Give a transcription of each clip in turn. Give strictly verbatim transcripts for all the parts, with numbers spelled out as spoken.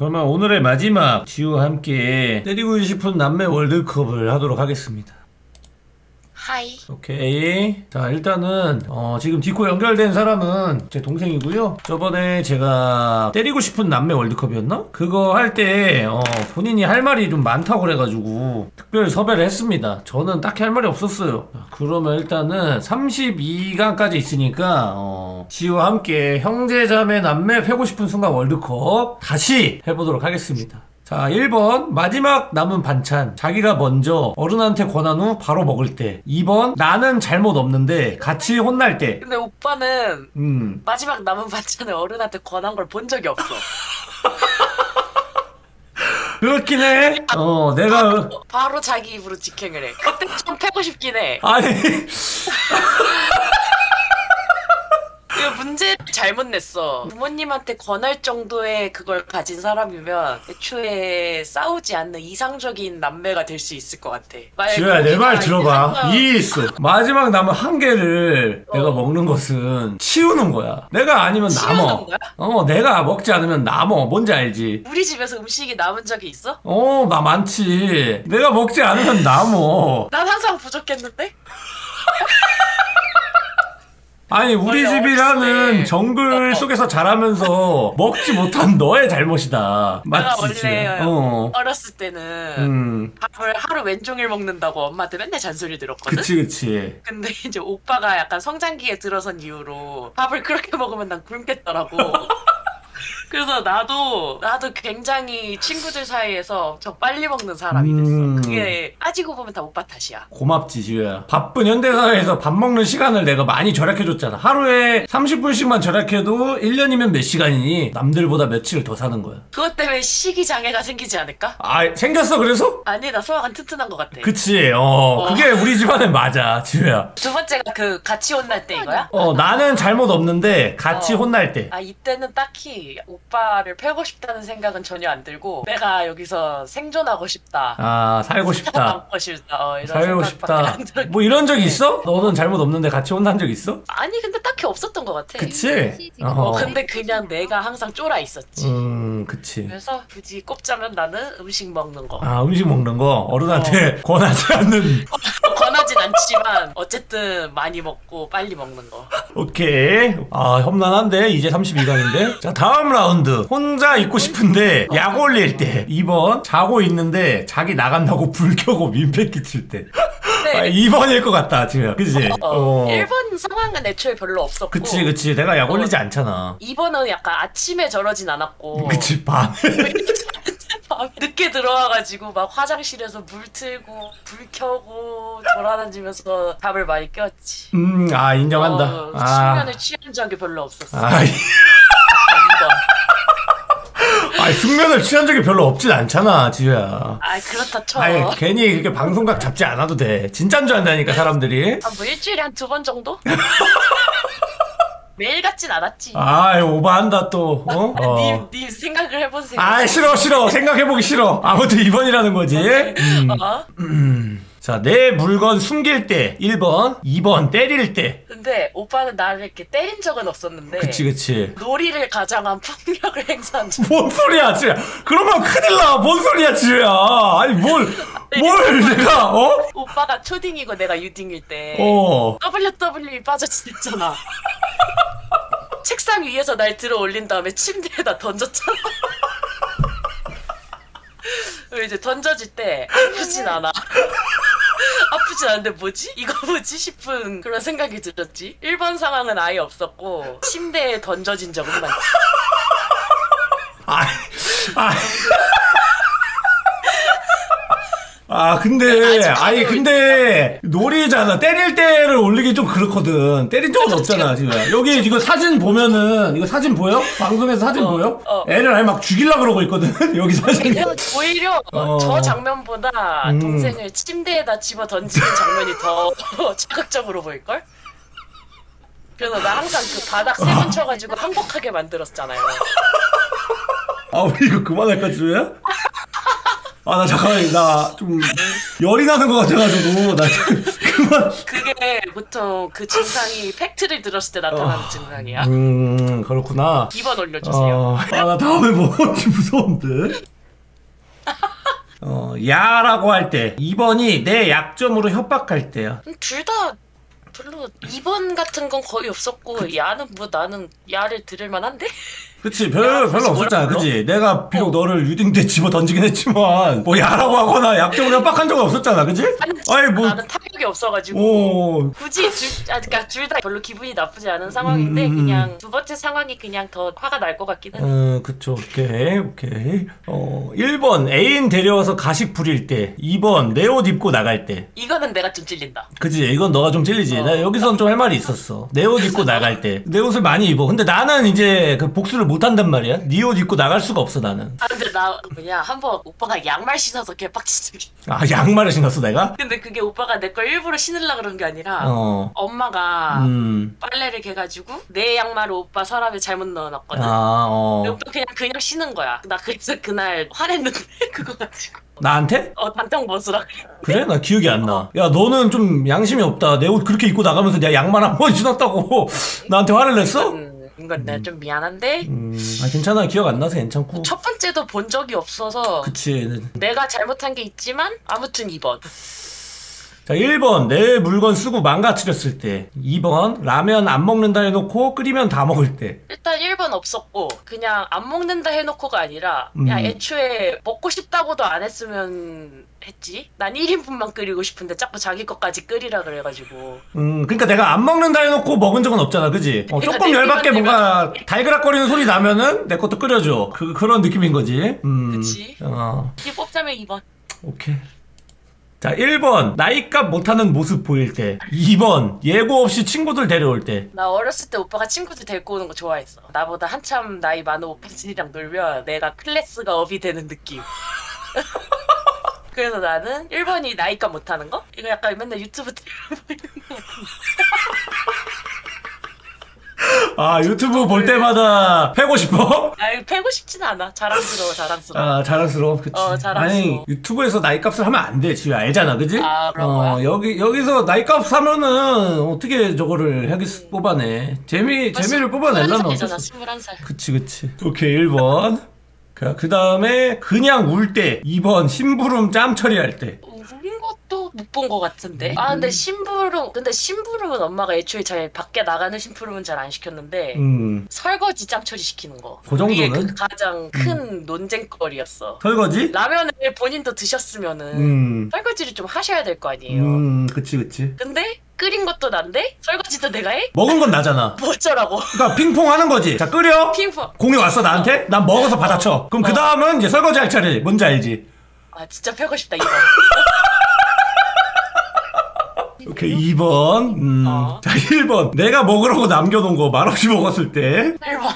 그러면 오늘의 마지막 지우와 함께 때리고 싶은 남매 월드컵을 하도록 하겠습니다. 하이. 오케이. 자, 일단은 어, 지금 디코 연결된 사람은 제 동생이고요. 저번에 제가 때리고 싶은 남매 월드컵이었나? 그거 할 때 어, 본인이 할 말이 좀 많다고 그래가지고 특별히 섭외를 했습니다. 저는 딱히 할 말이 없었어요. 자, 그러면 일단은 삼십이 강까지 있으니까 어, 지우와 함께 형제자매 남매 패고 싶은 순간 월드컵 다시 해보도록 하겠습니다. 자, 일 번 마지막 남은 반찬 자기가 먼저 어른한테 권한 후 바로 먹을 때. 이 번 나는 잘못 없는데 같이 혼날 때. 근데 오빠는 음. 마지막 남은 반찬을 어른한테 권한 걸 본 적이 없어. 그렇긴 해. 어, 내가 바로, 바로 자기 입으로 직행을 해. 그때 좀 패고 싶긴 해. 아니 이거 문제 잘못 냈어. 부모님한테 권할 정도의 그걸 가진 사람이면 애초에 싸우지 않는 이상적인 남매가 될 수 있을 것 같아. 지효야, 내 말 들어봐. 이해 있어. 마지막 남은 한 개를 어. 내가 먹는 것은 치우는 거야. 내가 아니면 남어. 치우는 거야? 어, 내가 먹지 않으면 남어. 뭔지 알지? 우리 집에서 음식이 남은 적이 있어? 어, 나 많지. 내가 먹지 않으면 남어. 난 항상 부족했는데? 아니, 우리 집이라는 어렸을 때. 정글 속에서 자라면서 먹지 못한 너의 잘못이다. 내가 맞지? 원래 지효야? 어. 어렸을 때는 음. 밥을 하루 왼종일 먹는다고 엄마한테 맨날 잔소리 들었거든? 그치, 그치. 근데 이제 오빠가 약간 성장기에 들어선 이후로 밥을 그렇게 먹으면 난 굶겠더라고. 그래서 나도 나도 굉장히 친구들 사이에서 엄청 빨리 먹는 사람이 됐어. 음. 그게 따지고 보면 다 오빠 탓이야. 고맙지, 지효야. 바쁜 현대사회에서 밥 먹는 시간을 내가 많이 절약해줬잖아. 하루에 삼십 분씩만 절약해도 일 년이면 몇 시간이니 남들보다 며칠을 더 사는 거야. 그것 때문에 식이장애가 생기지 않을까? 아, 생겼어, 그래서? 아니, 나 소화가 튼튼한 것 같아. 그치, 어. 그게 우리 집안엔 맞아, 지효야. 두 번째가 그 같이 혼날 때 이거야? 어, 나는 잘못 없는데 같이 어. 혼날 때. 아, 이때는 딱히 오빠를 패고 싶다는 생각은 전혀 안 들고 내가 여기서 생존하고 싶다. 아, 살고 싶다. 남고 싶다. 어, 이런 살고 생각밖에 싶다. 안 들었기 뭐 이런 적 때문에. 있어? 너는 잘못 없는데 같이 혼난 적 있어? 아니, 근데 딱히 없었던 것 같아. 그치? 어, 어. 근데 그냥 내가 항상 쫄아 있었지. 음, 그치. 그래서 굳이 꼽자면 나는 음식 먹는 거. 아, 음식 먹는 거 어른한테 권하지 않는. 권하진 않지만 어쨌든 많이 먹고 빨리 먹는 거. 오케이. 아, 험난한데 이제 삼십이 강인데. 자, 다음 라운드. 혼자 있고 싶은데 약 올릴 때. 이 번 자고 있는데 자기 나간다고 불 켜고 민폐 끼칠 때. 네. 아, 이 번일 것 같다 지금. 그치? 어, 일 번 상황은 애초에 별로 없었고. 그치, 그치. 내가 약 올리지 않잖아. 이 번은 약간 아침에 저러진 않았고. 그치, 밤에. 늦게 들어와가지고 막 화장실에서 물 틀고 불 켜고 돌아다니면서 밥을 많이 꼈지. 음, 아, 인정한다. 어, 아. 숙면을 취한 적이 별로 없었어. 아, 이- 이 번. 아니, 숙면을 취한 적이 별로 없진 않잖아, 지효야. 아, 그렇다 쳐. 아니, 괜히 그렇게 방송각 잡지 않아도 돼. 진짠 줄 안다니까, 사람들이. 아, 뭐 일주일에 한 두 번 정도? 매일 같진 않았지. 아, 오버한다, 또. 어? 어. 님, 님 생각을 해보세요. 아, 싫어, 싫어. 생각해보기 싫어. 아무튼 이 번이라는 거지. 음. 어? 음. 자, 내 물건 숨길 때 일 번, 이 번 때릴 때. 근데 오빠는 나를 이렇게 때린 적은 없었는데 그치, 그치. 놀이를 가장한 폭력을 행사한 적. 뭔 소리야, 지효야. 그러면 큰일 나. 뭔 소리야, 지효야. 아니, 뭘, 뭘 내가, 어? 오빠가 초딩이고 내가 유딩일 때 어. 더블유 더블유 이 빠져지냈잖아. 책상 위에서 날 들어 올린 다음에 침대에다 던졌잖아. 그리고 이제 던져질 때 아프진 않아. 아프진 않은데 뭐지? 이거 뭐지? 싶은 그런 생각이 들었지. 일 번 상황은 아예 없었고 침대에 던져진 적은 많지. 아, 아. 아, 근데, 아니, 근데, 놀이잖아. 때릴 때를 올리기 좀 그렇거든. 때린 적은 없잖아, 지금. 여기, 이거 사진 보면은, 이거 사진 보여? 방송에서 사진 어, 보여? 어. 애를 아예 막 죽이려고 그러고 있거든? 여기 사진. 오히려 어. 저 장면보다 음. 동생을 침대에다 집어 던지는 장면이 더 자극적으로 보일걸? 그래서 나 항상 그 바닥 세 번 쳐가지고 항복하게 만들었잖아요. 아, 우리 이거 그만할까, 지우야? 아, 나 잠깐만, 나 좀, 열이 나는 것 같아가지고, 나 좀, 그게 보통 그 증상이 팩트를 들었을 때 나타나는 어. 증상이야. 음 그렇구나. 이 번 올려주세요. 어, 아나 다음에 뭐지 무서운데. 어 야라고 할 때 이 번이 내 약점으로 협박할 때야. 둘 다 별로 이 번 같은 건 거의 없었고 야는 뭐 나는 야를 들을 만한데? 그치 별, 야, 별로 사실 없었잖아 뭐라 그치. 내가 비록 어. 너를 유딩대 집어 던지긴 했지만 뭐 야라고 하거나 약점으로 협박한 적은 없었잖아 그치? 아니, 아니 뭐 나는 타격이 없어가지고 오. 굳이 둘, 아, 그러니까 둘 다 별로 기분이 나쁘지 않은 상황인데 음, 음. 그냥 두 번째 상황이 그냥 더 화가 날 것 같긴 해. 어, 그쵸. 오케이, 오케이. 어, 일 번, 애인 데려와서 가식 부릴 때. 이 번, 내 옷 입고 나갈 때. 이거는 내가 좀 찔린다. 그치, 이건 너가 좀 찔리지. 어. 나 여기선 좀 할 말이 있었어. 내 옷 입고 나갈 때. 내 옷을 많이 입어. 근데 나는 이제 그 복수를 못 한단 말이야. 네 옷 입고 나갈 수가 없어, 나는. 아 근데 나 뭐냐 한번 오빠가 양말 신어서 개빡친 적이. 아, 양말을 신었어, 내가? 근데 그게 오빠가 내 걸 일부러 신으려 그런 게 아니라 어. 엄마가 음. 빨래를 개가지고 내 양말을 오빠 서랍에 잘못 넣어놨거든. 아, 어. 근데 오빠 그냥 그냥 신은 거야. 나 그래서 그날 화냈는데 그거 가지고 나한테? 어 단정 벗으라 그래. 그래? 나 기억이 안 나. 야, 너는 좀 양심이 없다. 내 옷 그렇게 입고 나가면서 내가 양말 한 번 신었다고 나한테 화를 냈어? 음, 이건 내가 좀 미안한데 음, 아, 괜찮아. 기억 안 나서 괜찮고. 첫 번째도 본 적이 없어서 그치. 내가 잘못한 게 있지만 아무튼 이 번 자, 일 번, 내 물건 쓰고 망가뜨렸을 때. 이 번, 라면 안 먹는다 해놓고 끓이면 다 먹을 때. 일단 일 번 없었고 그냥 안 먹는다 해놓고가 아니라 음. 야 애초에 먹고 싶다고도 안 했으면 했지. 난 일 인분만 끓이고 싶은데 자꾸 자기 것까지 끓이라 그래가지고 음, 그러니까 내가 안 먹는다 해놓고 먹은 적은 없잖아, 그지? 어, 그러니까 조금 내 열받게 입만 뭔가 달그락거리는 소리 나면은 내 것도 끓여줘. 그, 그런 느낌인 거지. 음. 그치. 어, 이 뽑자면 이 번 오케이. 자, 일 번, 나이값 못하는 모습 보일 때. 이 번, 예고 없이 친구들 데려올 때. 나 어렸을 때 오빠가 친구들 데리고 오는 거 좋아했어. 나보다 한참 나이 많은 오빠들이랑 놀면 내가 클래스가 업이 되는 느낌. 그래서 나는 일 번이 나이값 못하는 거? 이거 약간 맨날 유튜브 보이는 거 같은데. 아, 유튜브 볼 때마다 패고 싶어? 아 이거 패고 싶진 않아. 자랑스러워 자랑스러워. 아, 자랑스러워. 그치. 어, 자랑스러워. 아니, 유튜브에서 나이값을 하면 안 돼. 지금 알잖아. 그지? 아, 그런 어, 거야? 여기, 여기서 나이값 하면은 어떻게 저거를 하기 뽑아내. 재미, 재미를 뽑아내려면 어쩔 수 없어. 스물한 살. 그치, 그치. 오케이, 일 번. 그 다음에 그냥 울 때. 이 번, 심부름 짬 처리할 때. 우는 것도 못 본 것 같은데. 아 근데 심부름 근데 심부름은 엄마가 애초에 잘 밖에 나가는 심부름은 잘 안 시켰는데 음. 설거지 짬 처리 시키는 거. 그 정도는? 그게 그 가장 큰 논쟁거리였어. 설거지? 라면을 본인도 드셨으면은 음. 설거지를 좀 하셔야 될 거 아니에요. 음, 그치, 그치. 근데 끓인 것도 난데 설거지도 내가 해? 먹은 건 나잖아. 뭐 어쩌라고? 그러니까 핑퐁 하는 거지. 자, 끓여. 핑퐁. 공이 왔어, 나한테? 난 먹어서 받아쳐. 그럼 어. 그 다음은 이제 설거지 할 차례. 뭔지 알지? 아 진짜 패고 싶다 이거. 오케이, 이 번. 음. 어. 자, 일 번. 내가 먹으라고 남겨놓은 거 말없이 먹었을 때. 일 번.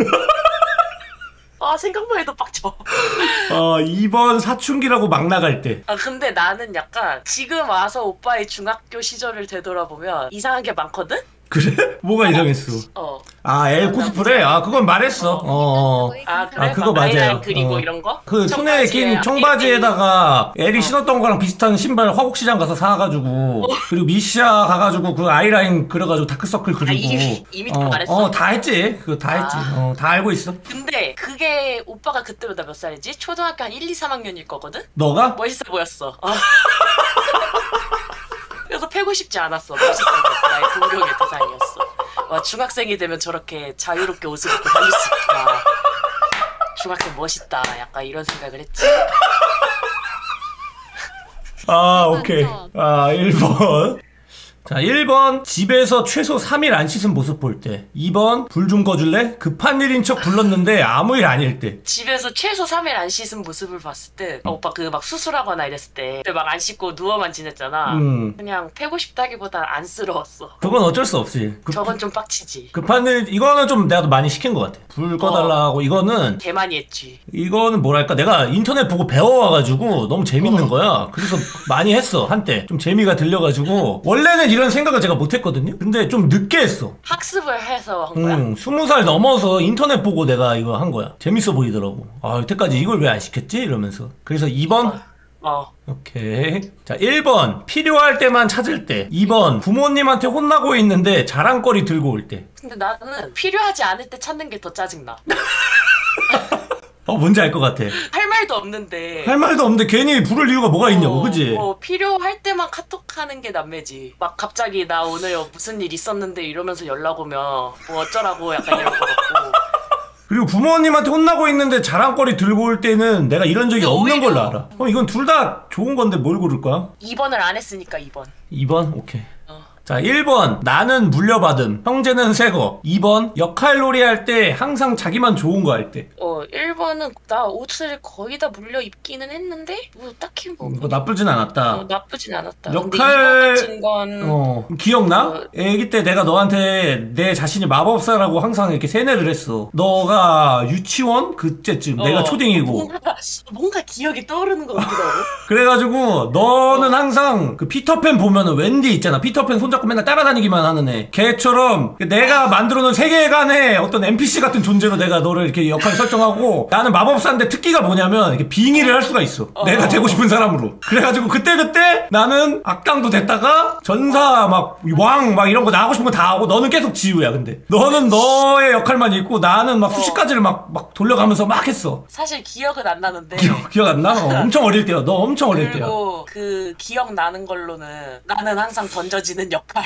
아 생각만 해도 빡쳐. 어, 이 번 사춘기라고 막 나갈 때. 아 근데 나는 약간 지금 와서 오빠의 중학교 시절을 되돌아보면 이상한 게 많거든? 그래? 뭐가 이상했어? 어. 아, 엘 코스프레? 아, 그건 말했어. 어. 어. 아 그래? 아, 그거 막 아이라인 맞아요. 그리고 어. 이런 거? 그 손에 청바지에 낀 청바지에다가 엘이 어. 신었던 거랑 비슷한 신발 화곡시장 가서 사가지고 그리고 미시아 가가지고 그 아이라인 그려가지고 다크서클 그리고 이미- 이미 다 어, 말했어? 어, 다 했지. 그거 다 아. 했지. 어, 다 알고 있어. 근데 그게 오빠가 그때보다 몇 살이지? 초등학교 한 일, 이, 삼 학년일 거거든? 너가? 멋있어 보였어. 어. 그래서 패고 싶지 않았어. 멋있어 보였어. 나의 동경의 대상이었어. 와 중학생이 되면 저렇게 자유롭게 옷을 입고 다닐 수 있구나. 중학생 멋있다. 약간 이런 생각을 했지. 아, 오케이. 아, 일 번. 자, 일 번 집에서 최소 삼 일 안 씻은 모습 볼 때. 이 번 불 좀 꺼줄래? 급한 일인 척 불렀는데 아무 일 아닐 때. 집에서 최소 삼 일 안 씻은 모습을 봤을 때 어, 오빠 그 막 수술하거나 이랬을 때 막 안 씻고 누워만 지냈잖아. 음. 그냥 패고 싶다기보단 안쓰러웠어. 그건 어쩔 수 없지. 급, 저건 좀 빡치지. 급한 일, 이거는 좀 내가 많이 시킨 것 같아. 불 꺼달라고. 이거는, 개 많이 했지. 이거는 뭐랄까. 내가 인터넷 보고 배워와가지고 너무 재밌는 거야. 그래서 많이 했어. 한때. 좀 재미가 들려가지고. 원래는 이런 생각을 제가 못했거든요. 근데 좀 늦게 했어. 학습을 해서 한 거야? 응, 스무 살 넘어서 인터넷 보고 내가 이거 한 거야. 재밌어 보이더라고. 아, 여태까지 이걸 왜 안 시켰지? 이러면서. 그래서 이 번, 어. 오케이. 자, 일 번 필요할 때만 찾을 때. 이 번 부모님한테 혼나고 있는데 자랑거리 들고 올 때. 근데 나는 필요하지 않을 때 찾는 게 더 짜증나. 어, 뭔지 알 것 같아. 할 말도 없는데. 할 말도 없는데 괜히 부를 이유가 뭐가 있냐고, 그지? 어, 필요할 때만 카톡하는 게 남매지. 막 갑자기 나 오늘 무슨 일 있었는데 이러면서 연락 오면 뭐 어쩌라고 약간 이럴 것 같고. 그리고 부모님한테 혼나고 있는데 자랑거리 들고 올 때는 내가 이런 적이 없는 오히려. 걸로 알아. 어, 이건 둘 다 좋은 건데 뭘 고를 거야? 이 번을 안 했으니까 이 번. 이 번? 오케이. 어. 자, 일 번 나는 물려받음, 형제는 새거. 이 번 역할놀이 할 때 항상 자기만 좋은 거 할 때. 어, 일 번은 나 옷을 거의 다 물려 입기는 했는데 뭐 딱히 뭐, 뭐 나쁘진 않았다. 어, 나쁘진 않았다. 역할- 근데 이번 같은 건 어, 기억나? 어. 애기 때 내가 너한테 내 자신이 마법사라고 항상 이렇게 세뇌를 했어. 너가 유치원? 그때쯤. 어, 내가 초딩이고. 뭔가, 뭔가 기억이 떠오르는 것 같기도 하고. 그래가지고 너는 항상 그 피터팬 보면은 웬디 있잖아. 피터팬 손잡고 맨날 따라다니기만 하는 애. 걔처럼 내가 만들어놓은 세계관의 어떤 엠피씨 같은 존재로 내가 너를 이렇게 역할 설정하고, 나는 마법사인데 특기가 뭐냐면 이렇게 빙의를 할 수가 있어. 어. 내가 되고 싶은 사람으로. 그래가지고 그때그때 나는 악당도 됐다가 전사 막 왕 막 이런 거 나 하고 싶은 거 다 하고, 너는 계속 지우야. 근데 너는 너의 역할만 있고 나는 막 수십 가지를 막, 막 돌려가면서 막 했어. 사실 기억은 안 나는데. 기억, 기억 안 나? 어, 엄청 어릴 때야. 너 엄청 어릴 때야. 그리고 그 기억 나는 걸로는 나는 항상 던져지는 역할.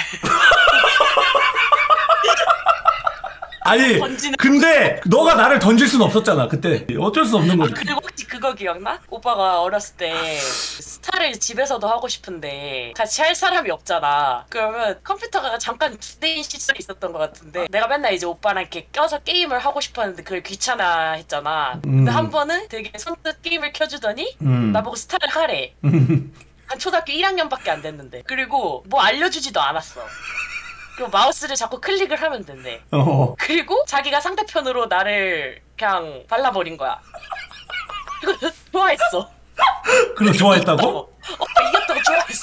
아니 던지는 근데 너가 나를 던질 순 없었잖아 그때. 어쩔 수 없는 거지. 그리고 혹시 그거 기억나? 오빠가 어렸을 때 스타를 집에서도 하고 싶은데 같이 할 사람이 없잖아. 그러면 컴퓨터가 잠깐 두 대인 시절이 있었던 것 같은데, 내가 맨날 이제 오빠랑 이렇게 껴서 게임을 하고 싶었는데 그걸 귀찮아 했잖아. 근데 음. 한 번은 되게 선뜻 게임을 켜주더니 음. 나보고 스타를 하래. 한 초등학교 일 학년밖에 안 됐는데. 그리고 뭐 알려주지도 않았어. 그리고 마우스를 자꾸 클릭을 하면 된대. 어. 그리고 자기가 상대편으로 나를 그냥 발라버린 거야. 그거 좋아했어. 그럼 좋아했다고? 어, 이겼다고 좋아했어.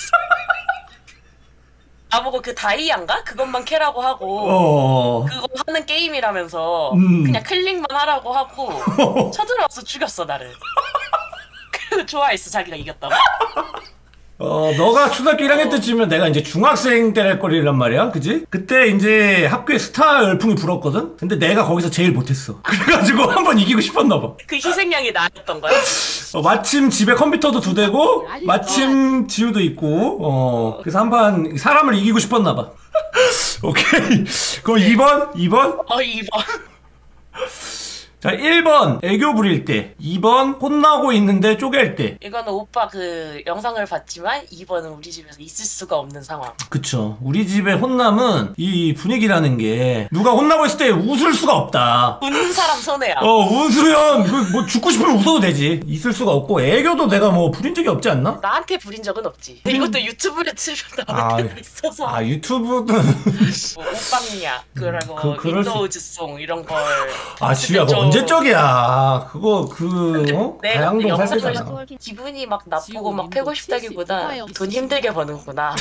나보고 그 다이아인가? 그것만 캐라고 하고 어. 그거 하는 게임이라면서 음. 그냥 클릭만 하라고 하고 쳐들어와서 죽였어 나를. 그리고 좋아했어 자기가 이겼다고. 어, 너가 초등학교 일 학년 때쯤이면 내가 이제 중학생 때랄 거리란 말이야, 그지? 그때 이제 학교에 스타 열풍이 불었거든? 근데 내가 거기서 제일 못했어. 그래가지고 한번 이기고 싶었나봐. 그 희생양이 나였던 거야? 어, 마침 집에 컴퓨터도 두 대고, 마침 지우도 있고, 어, 그래서 한판 사람을 이기고 싶었나봐. 오케이. 그럼 이 번? 이 번? 어 이 번. 자, 일 번 애교 부릴 때, 이 번 혼나고 있는데 쪼갤 때. 이거는 오빠 그 영상을 봤지만 이 번은 우리 집에서 있을 수가 없는 상황. 그쵸. 우리 집의 혼남은 이 분위기라는 게, 누가 혼나고 있을 때 웃을 수가 없다. 웃는 사람 손해야. 어, 웃으면 그 뭐 죽고 싶으면 웃어도 되지. 있을 수가 없고, 애교도 내가 뭐 부린 적이 없지 않나? 나한테 부린 적은 없지. 근데 이것도 유튜브에 틀면 나올 아, 때가 있어서. 아, 유튜브는 뭐 오빵이야. 그러고 그- 그럴 수- 윈도우즈송 이런 걸. 아, 지우야, 그거 좀- 언제적이야. 그거 그 어? 내가 다양동 살 영상을 때잖아. 기분이 막 나쁘고 막 패고 싶다기보다 돈 힘들게 버는구나.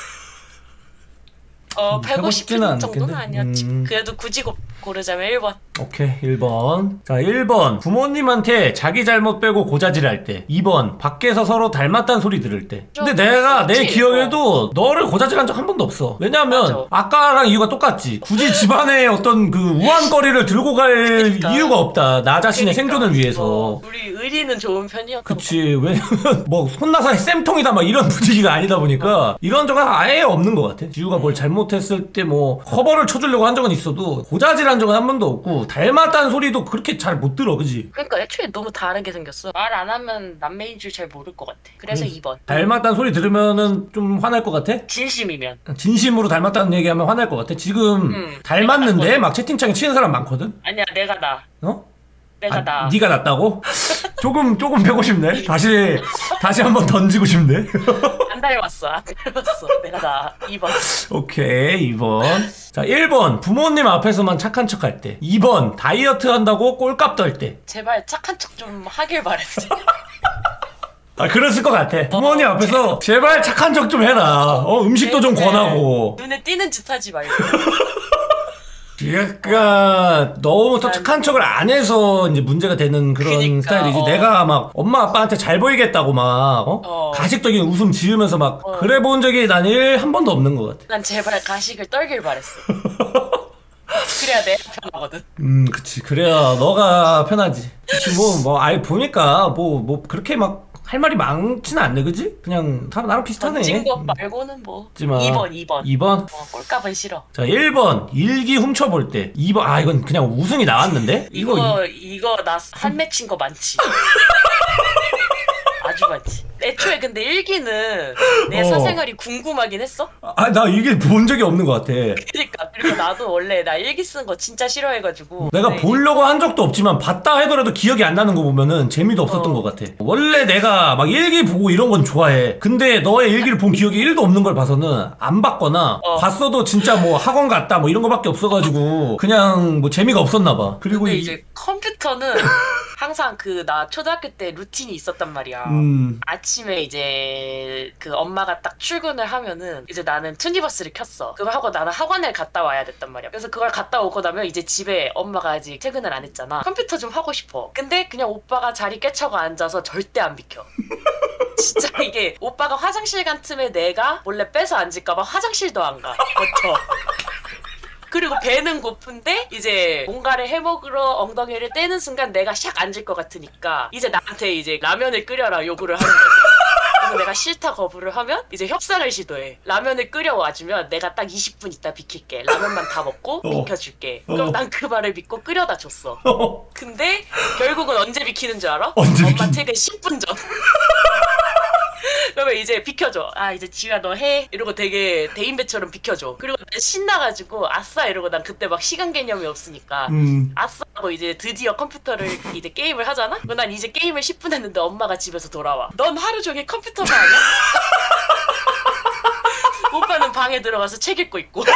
어, 음, 패고 패고 싶은 싶지는 정도는 않겠네. 아니었지. 음. 그래도 굳이 고, 고르자면 일 번. 오케이, 일 번. 자, 일 번 부모님한테 자기 잘못 빼고 고자질 할 때. 이 번 밖에서 서로 닮았다는 소리 들을 때. 근데 좀 내가 내 그렇지. 기억에도 너를 고자질한 적 한 번도 없어. 왜냐면 맞아. 아까랑 이유가 똑같지. 굳이 집안에 어떤 그 우한거리를 들고 갈 그러니까. 이유가 없다. 나 자신의 그러니까. 생존을 위해서. 뭐, 우리 의리는 좋은 편이었던 거. 그치. 왜냐면 뭐 혼나서 쌤통이다 막 이런 분위기가 아니다 보니까 이런 적은 아예 없는 것 같아. 지우가 뭘 잘못했을 때 뭐 커버를 쳐주려고 한 적은 있어도 고자질한 적은 한 번도 없고, 닮았다는 소리도 그렇게 잘 못 들어. 그지? 그러니까 애초에 너무 다르게 생겼어. 말 안 하면 남매인 줄 잘 모를 것 같아. 그래서 이 번. 닮았다는 소리 들으면은 좀 화날 것 같아? 진심이면. 진심으로 닮았다는 얘기하면 화날 것 같아. 지금 음. 닮았는데 막 채팅창에 치는 사람 많거든? 아니야 내가 나. 어? 내가 아, 나. 네가 낫다고? 조금 조금 배고 싶네. 다시 다시 한번 던지고 싶네. 안 닮았어. 안 닮았어. 내가 나. 이 번. 오케이, 이 번. 자, 일 번 부모님 앞에서만 착한 척 할 때. 이 번 다이어트 한다고 꼴값 떨 때. 제발 착한 척 좀 하길 바랬어. 아, 그랬을 것 같아. 부모님 어, 앞에서 제발 착한 척 좀 해라. 어, 음식도 좀 네. 권하고. 눈에 띄는 짓 하지 말고. 약간 너무 더 착한 척을 안 해서 이제 문제가 되는 그런 그니까, 스타일이지. 어. 내가 막 엄마 아빠한테 잘 보이겠다고 막 어? 어. 가식적인 웃음 지으면서 막 어. 그래 본 적이 난 일 한 번도 없는 것 같아. 난 제발 가식을 떨길 바랬어. 그래야 내가 편하거든. 음, 그치. 그래야 너가 편하지. 그치, 뭐, 뭐, 아이, 보니까, 뭐, 뭐, 그렇게 막, 할 말이 많지는 않네, 그지? 그냥, 다 나랑 비슷하네. 던진 것 말고는 뭐. 하지만 이 번, 이 번. 이 번? 어, 꼴값은 싫어. 자, 일 번. 일기 훔쳐볼 때. 이 번. 아, 이건 그냥 우승이 나왔는데? 이거, 이거, 이거, 나 한 맺힌 거 많지. 아주 많지. 애초에 근데 일기는 내 어. 사생활이 궁금하긴 했어? 아, 나 이게 본 적이 없는 것 같아. 그러니까. 그리고 나도 원래 나 일기 쓰는 거 진짜 싫어해가지고. 내가 근데 보려고 한 적도 없지만 봤다 하더라도 기억이 안 나는 거 보면은 재미도 없었던 어. 것 같아. 원래 내가 막 일기 보고 이런 건 좋아해. 근데 너의 일기를 본 기억이 일도 없는 걸 봐서는 안 봤거나 어. 봤어도 진짜 뭐 학원 갔다 뭐 이런 거밖에 없어가지고 그냥 뭐 재미가 없었나 봐. 그리고 근데 이- 이제 컴퓨터는 항상 그 나 초등학교 때 루틴이 있었단 말이야. 음. 아침에 이제 그 엄마가 딱 출근을 하면은 이제 나는 투니버스를 켰어. 그걸 하고 나는 학원을 갔다 와야 됐단 말이야. 그래서 그걸 갔다 오고 나면 이제 집에 엄마가 아직 퇴근을 안 했잖아. 컴퓨터 좀 하고 싶어. 근데 그냥 오빠가 자리 꿰차고 앉아서 절대 안 비켜. 진짜 이게 오빠가 화장실 간 틈에 내가 몰래 뺏어 앉을까봐 화장실도 안 가. 버텨. 그리고 배는 고픈데 이제 뭔가를 해먹으러 엉덩이를 떼는 순간 내가 샥 앉을 것 같으니까 이제 나한테 이제 라면을 끓여라 요구를 하는 거지. 그래서 내가 싫다 거부를 하면 이제 협상을 시도해. 라면을 끓여와주면 내가 딱 이십 분 있다 비킬게. 라면만 다 먹고 어. 비켜줄게. 그럼 어. 난 그 말을 믿고 끓여다 줬어. 근데 결국은 언제 비키는 줄 알아? 언제 엄마 비킨- 퇴근 십 분 전. 그러면 이제 비켜줘. 아 이제 지우야 너 해. 이러고 되게 대인배처럼 비켜줘. 그리고 난 신나가지고 아싸 이러고 난 그때 막 시간 개념이 없으니까 음. 아싸 하고 이제 드디어 컴퓨터를 이제 게임을 하잖아? 그럼 난 이제 게임을 십 분 했는데 엄마가 집에서 돌아와. 넌 하루 종일 컴퓨터만 하냐? 오빠는 방에 들어가서 책 읽고 있고.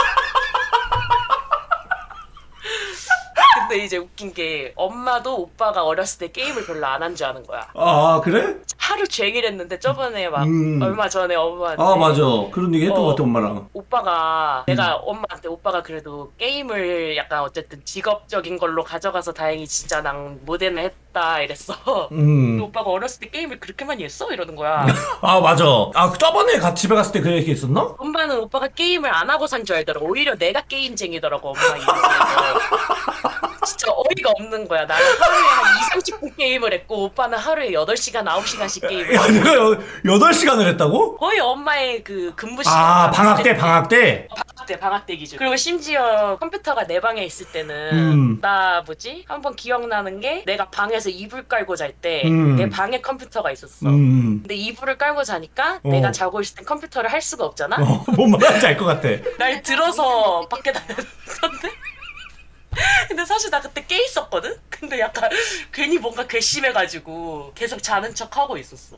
근데 이제 웃긴 게 엄마도 오빠가 어렸을 때 게임을 별로 안 한 줄 아는 거야. 아, 그래? 하루 종일 했는데 저번에 막 음. 얼마 전에 엄마한테 아, 맞아. 그런 얘기 했던 어. 것 같아, 엄마랑. 오빠가 음. 내가 엄마한테 오빠가 그래도 게임을 약간 어쨌든 직업적인 걸로 가져가서 다행히 진짜 난 모델을 했다 이랬어. 음. 근데 오빠가 어렸을 때 게임을 그렇게 많이 했어? 이러는 거야. 아, 맞아. 아, 저번에 같이 집에 갔을 때 그 얘기 했었나? 엄마는 오빠가 게임을 안 하고 산 줄 알더라고. 오히려 내가 게임쟁이더라고 엄마 이미지에서. 진짜 어이가 없는 거야. 나는 하루에 한 이삼십 분 게임을 했고 오빠는 하루에 여덟 시간 아홉 시간씩 게임을 야, 했어. 내가 여, 여덟 시간을 했다고? 거의 엄마의 그 근무 시간 아, 방학 때, 방학 때? 방학 때 방학 때 기준. 그리고 심지어 컴퓨터가 내 방에 있을 때는 음. 나 뭐지? 한번 기억나는 게 내가 방에서 이불 깔고 잘 때 내 음. 방에 컴퓨터가 있었어. 음. 근데 이불을 깔고 자니까 어. 내가 자고 있을 땐 컴퓨터를 할 수가 없잖아. 어, 뭔 말인지 알 것 같아. 날 들어서 밖에 나갔던데. 근데 사실 나 그때 깨 있었거든? 근데 약간 괜히 뭔가 괘씸해가지고 계속 자는 척 하고 있었어.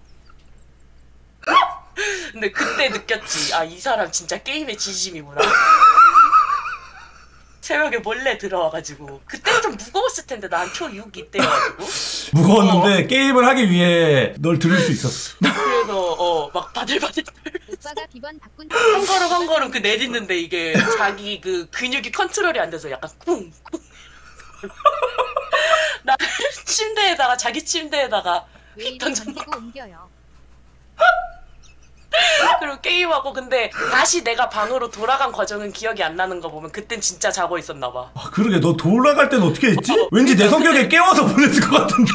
근데 그때 느꼈지. 아, 이 사람 진짜 게임에 진심이구나. 새벽에 몰래 들어와가지고. 그때 좀 무거웠을 텐데 난 초육 이때여가지고. 무거웠는데 게임을 하기 위해 널 들을 수 있었어. 그래서 어 막 바들바들 오빠가 비번 바꾼 한 걸음 한 걸음 그 내딛는데 이게 자기 그 근육이 컨트롤이 안 돼서 약간 쿵쿵. 나 침대에다가 자기 침대에다가 왜 휙 이리 던졌나. 옮기고 옮겨요. 그리고 게임하고 근데 다시 내가 방으로 돌아간 과정은 기억이 안 나는 거 보면 그땐 진짜 자고 있었나 봐. 아, 그러게 너 돌아갈 때는 어떻게 했지? 어, 왠지 내 그러니까 성격에 깨워서 보냈을 것 같은데.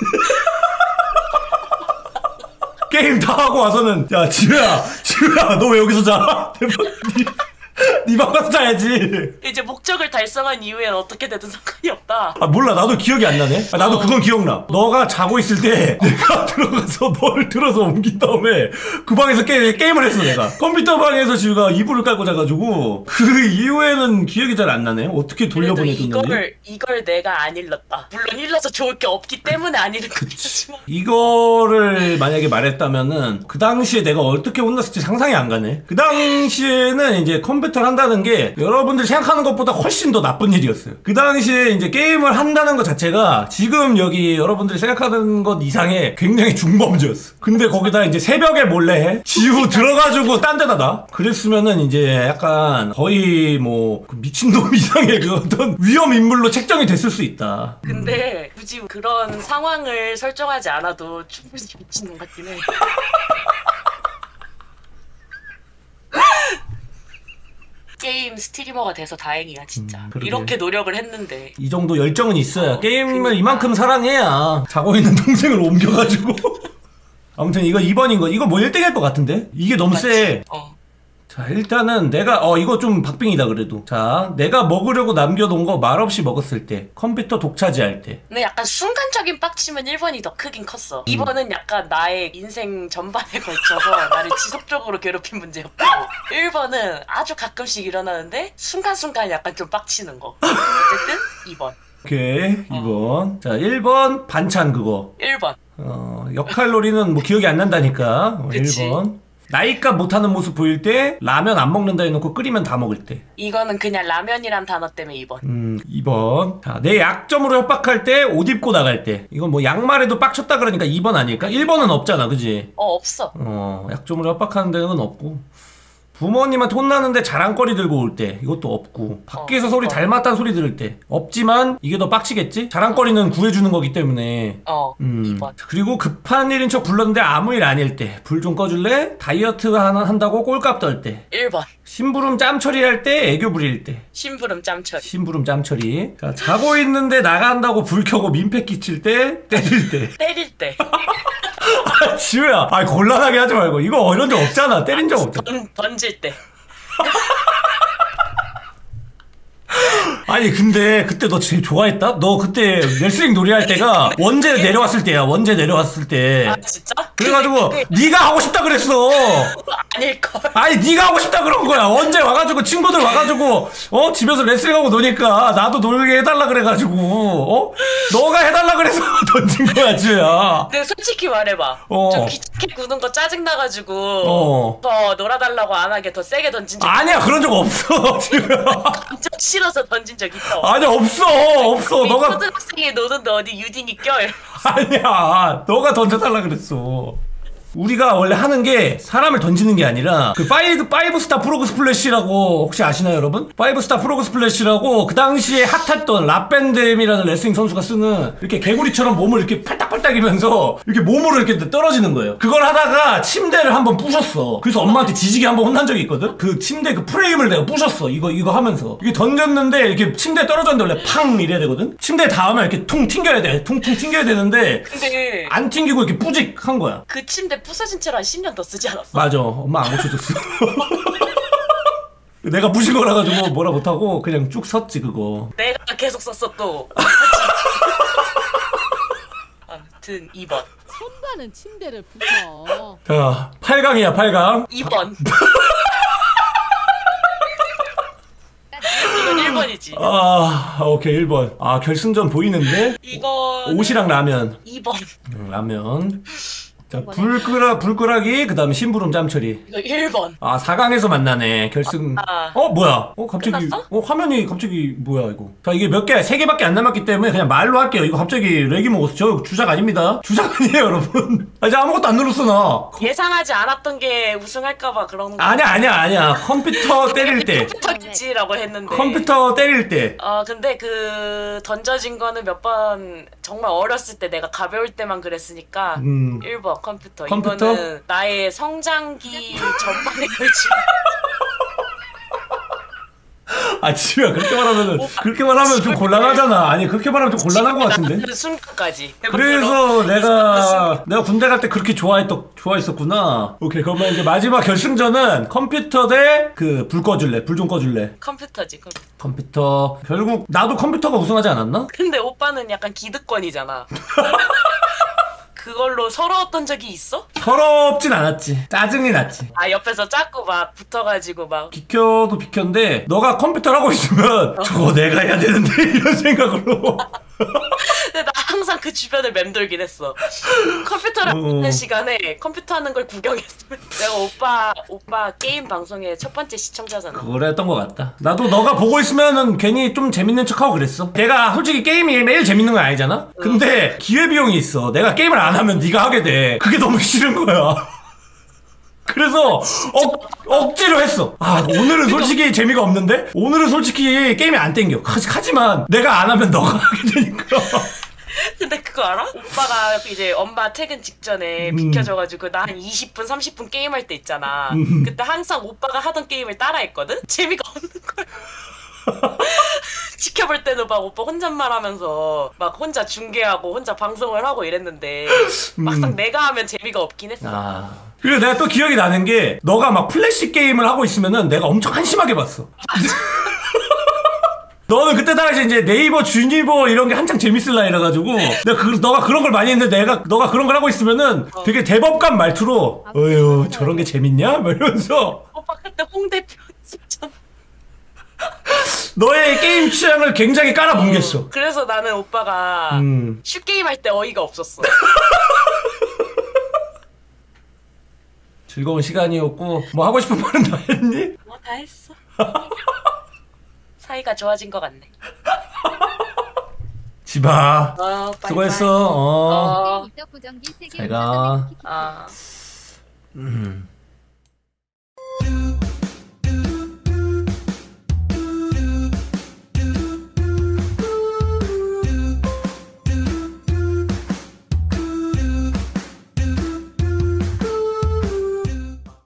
게임 다 하고 와서는 야 지우야 지우야 너 왜 여기서 자? 대박. 네 방 가서 자야지. 이제 목적을 달성한 이후엔 어떻게 되든 상관이 없다. 아 몰라 나도 기억이 안 나네. 아, 나도 어. 그건 기억나. 너가 자고 있을 때 내가 들어가서 너를 들어서 옮긴 다음에 그 방에서 게, 게임을 했어 내가. 컴퓨터 방에서 지우가 이불을 깔고 자가지고 그 이후에는 기억이 잘 안 나네. 어떻게 그래도 돌려보냈는지. 이걸 이걸 내가 안 일렀다. 물론 일러서 좋을 게 없기 때문에 안 일은 거지만. 이거를 만약에 말했다면은 그 당시에 내가 어떻게 혼났을지 상상이 안 가네. 그 당시에는 이제 컴퓨터 컴퓨터를 한다는 게 여러분들이 생각하는 것보다 훨씬 더 나쁜 일이었어요. 그 당시에 이제 게임을 한다는 것 자체가 지금 여기 여러분들이 생각하는 것 이상의 굉장히 중범죄였어. 근데 거기다 이제 새벽에 몰래 지우 들어가지고 딴 데다 놔? 그랬으면은 이제 약간 거의 뭐 미친놈 이상의 그 어떤 위험 인물로 책정이 됐을 수 있다. 근데 굳이 그런 상황을 설정하지 않아도 충분히 미친놈 같긴 해. 게임 스트리머가 돼서 다행이야 진짜. 음, 그러게. 이렇게 노력을 했는데 이 정도 열정은 있어야 어, 게임을 그러니까. 이만큼 사랑해야 자고 있는 동생을 옮겨가지고 아무튼 이거 이 번인 거 이거 뭐 일 등일 것 같은데? 이게 너무 맞지? 세. 어. 자 일단은 내가 어 이거 좀 박빙이다 그래도. 자 내가 먹으려고 남겨놓은 거 말없이 먹었을 때, 컴퓨터 독차지할 때. 근데 약간 순간적인 빡침은 일 번이 더 크긴 컸어. 이 번은 약간 나의 인생 전반에 걸쳐서 나를 지속적으로 괴롭힌 문제였고, 일 번은 아주 가끔씩 일어나는데 순간순간 약간 좀 빡치는 거. 어쨌든 이 번. 오케이 이 번. 자 일 번 반찬 그거. 일 번. 어 역할놀이는 뭐 기억이 안 난다니까. 어, 그치. 일 번. 나이값 못하는 모습 보일 때, 라면 안 먹는다 해놓고 끓이면 다 먹을 때. 이거는 그냥 라면이란 단어 때문에 이 번. 음, 이 번. 자, 내 약점으로 협박할 때, 옷 입고 나갈 때. 이건 뭐 양말에도 빡쳤다 그러니까 이 번 아닐까? 일 번은 없잖아, 그지? 어, 없어. 어, 약점으로 협박하는 데는 없고. 부모님한테 혼나는데 자랑거리 들고 올 때, 이것도 없고. 밖에서 어, 소리 어. 닮았다는 소리 들을 때 없지만 이게 더 빡치겠지? 자랑거리는 구해주는 거기 때문에. 어, 음. 이 번. 그리고 급한 일인 척 불렀는데 아무 일 아닐 때. 불 좀 꺼줄래? 다이어트 하나 한다고 꼴값 떨 때. 일 번. 심부름 짬 처리할 때, 애교 부릴 때. 심부름 짬처리. 심부름 짬 처리. 자, 자고 있는데 나간다고 불 켜고 민폐 끼칠 때, 때릴 때. 때릴 때. 아, 지우야. 아, 곤란하게 하지 말고. 이거 이런 적 없잖아. 때린 적 없잖아. 던, 던질 때. 아니, 근데 그때 너 제일 좋아했다? 너 그때 레슬링 놀이할 때가 원제 내려왔을 때야. 원제 내려왔을 때. 아, 진짜? 그래가지고 그게- 네가 하고 싶다 그랬어. 아닐걸. 아니 네가 하고 싶다 그런 거야. 언제 와가지고 친구들 와가지고 어 집에서 레슬링하고 노니까 나도 놀게 해달라 그래가지고 어 너가 해달라 그래서 던진 거야 지우야. 근데 솔직히 말해봐. 어. 좀 귀찮게 구는 거 짜증나가지고 어. 더 놀아달라고 안 하게 더 세게 던진 적 아니야 그런 적 없어 지우야. 진짜 싫어서 던진 적 있어. 아니야 없어 없어 이 너가 초등학생이 노는데 어디 유딩이 껴. 아니야 너가 던져달라 그랬어. 우리가 원래 하는 게 사람을 던지는 게 아니라 그 파이브, 파이브 스타 프로그 스플래시라고 혹시 아시나요 여러분? 파이브 스타 프로그 스플래시라고 그 당시에 핫했던 라벤뎀이라는 레슬링 선수가 쓰는 이렇게 개구리처럼 몸을 이렇게 팔딱팔딱이면서 이렇게 몸으로 이렇게 떨어지는 거예요. 그걸 하다가 침대를 한번 부셨어. 그래서 엄마한테 지지게 한번 혼난 적이 있거든? 그 침대 그 프레임을 내가 부셨어. 이거 이거 하면서 이게 던졌는데 이렇게 침대에 떨어졌는데 원래 팡 이래야 되거든? 침대에 닿으면 이렇게 퉁 튕겨야 돼. 퉁퉁 튕겨야 되는데 근데 안 튕기고 이렇게 뿌직한 거야. 그 침대 부서진 채로 한 십 년 더 쓰지 않았어? 맞아. 엄마 안 고쳐줬어. 내가 부신 거라 가지고 뭐라 못하고 그냥 쭉 섰지 그거. 내가 계속 썼어 또. 아무튼 이 번. 손가는 침대를 부숴. 자 팔 강이야 팔 강. 이 번. 이건 일 번이지. 아 오케이 일 번. 아 결승전 보이는데? 이건 옷이랑 라면. 이 번. 음, 라면. 자 불끄라 불끄라기 그 다음에 심부름 짬처리. 이거 일 번. 아 사 강에서 만나네 결승. 아. 어 뭐야? 어 갑자기 끝났어? 어 화면이 갑자기 뭐야 이거? 자 이게 몇 개? 세 개밖에 안 남았기 때문에 그냥 말로 할게요. 이거 갑자기 렉이 먹었어. 저 주작 아닙니다. 주작 아니에요 여러분. 아 이제 아무것도 안 눌렀어 나. 예상하지 않았던 게 우승할까봐 그런 거. 아니야 아니야 아니야 컴퓨터 때릴 때 컴퓨터겠지라고 했는데. 컴퓨터 때릴 때 어 근데 그 던져진 거는 몇 번 정말 어렸을 때 내가 가벼울 때만 그랬으니까 음. 일 번 컴퓨터. 컴퓨터? 이거는 나의 성장기 전반에 걸친. 아 지우야 그렇게 말하면은 그렇게 말하면 좀 곤란하잖아. 아니 그렇게 말하면 좀 곤란한 것 같은데. 나가는 순간까지. 그래서 내가 내가 군대 갈 때 그렇게 좋아했던 좋아했었구나. 오케이 그러면 이제 마지막 결승전은 컴퓨터 대 그 불 꺼줄래 불 좀 꺼줄래. 컴퓨터지 컴퓨터. 컴퓨터 결국 나도 컴퓨터가 우승하지 않았나? 근데 오빠는 약간 기득권이잖아. 그걸로 서러웠던 적이 있어? 서럽진 않았지. 짜증이 났지. 아 옆에서 자꾸 막 붙어가지고 막 비켜도 비켰는데 너가 컴퓨터를 하고 있으면 저거 내가 해야 되는데 이런 생각으로. 근데 나 항상 그 그 주변을 맴돌긴 했어. 컴퓨터를 어. 하는 시간에 컴퓨터 하는 걸 구경했으면 내가 오빠 오빠 게임 방송의 첫 번째 시청자잖아. 그랬던 것 같다. 나도 너가 보고 있으면은 괜히 좀 재밌는 척하고 그랬어. 내가 솔직히 게임이 매일 재밌는 건 아니잖아? 근데 기회비용이 있어. 내가 게임을 안 하면 네가 하게 돼. 그게 너무 싫은 거야. 그래서 억, 억지로 했어. 아 오늘은 솔직히 재미가 없는데? 오늘은 솔직히 게임이 안 땡겨. 하- 하지만 내가 안 하면 너가 하게 되니까. 근데 그거 알아? 오빠가 이제 엄마 퇴근 직전에 음. 비켜줘가지고 나 한 이십 분 삼십 분 게임할 때 있잖아. 음. 그때 항상 오빠가 하던 게임을 따라했거든? 재미가 없는 거야. 지켜볼 때는 막 오빠 혼잣말 하면서 막 혼자 중계하고 혼자 방송을 하고 이랬는데 막상 내가 하면 재미가 없긴 했어. 아. 그리고 내가 또 기억이 나는 게 너가 막 플래시 게임을 하고 있으면은 내가 엄청 한심하게 봤어. 너는 그때 당시 이제 네이버 주니버 이런 게 한창 재밌을 나이라가지고 내가 그, 너가 그런 걸 많이 했는데 내가 너가 그런 걸 하고 있으면은 되게 대법관 말투로 어휴 저런 게 재밌냐? 막 이러면서 오빠 그때 홍대표 있었잖아. 너의 게임 취향을 굉장히 깔아뭉갰어. 그래서 나는 오빠가 음. 슈게임 할 때 어이가 없었어. 즐거운 시간이었고 뭐 하고 싶은 말은 다 했니? 뭐 다 했어. 사이가 좋아진 것 같네. 지바 어, 빠이빠이. 수고했어. 어. 어. 부정기 세계 잘 가. 아. 음.